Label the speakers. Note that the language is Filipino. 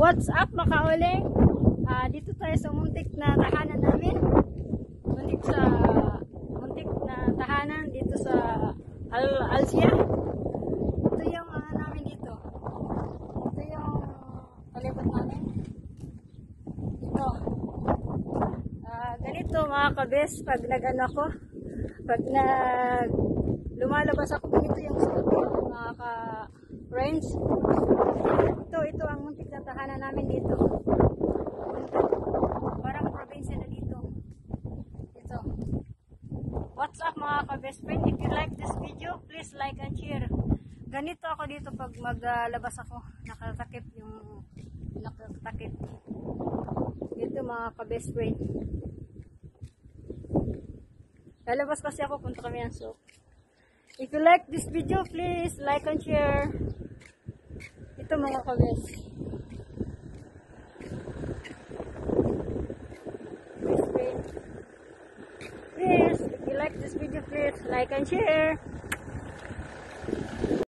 Speaker 1: What's up makauling? Dito tayo sa muntik na tahanan namin. Muntik na tahanan dito sa Alsia. Ito yung namin dito. Ito yung palibot namin. Ito. Ganito mga kabes pag pag lumalabas ako, ganito yung suot ko mga ka-friends. Ito ang muntik na tahanan namin dito. Parang probinsya na dito. Ito. What's up mga ka-best friend? If you like this video, please like and share. Ganito ako dito pag maglabas ako. Nakatakip. Dito mga ka-best friend. Lalabas kasi ako, punta kami yan. So, if you like this video, please like and share. Ito mga kabes. Please, if you like this video, please like and share.